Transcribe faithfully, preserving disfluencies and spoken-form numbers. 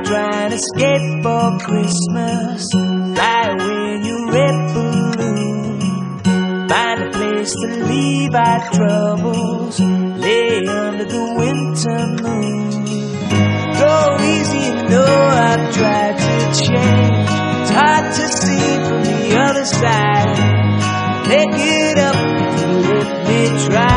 trying to escape for Christmas. Fly away in your red balloon. Find a place to leave our troubles. Lay under the winter moon. Go easy, you know I've tried to change. It's hard to see from the other side. Make it up if you let me try.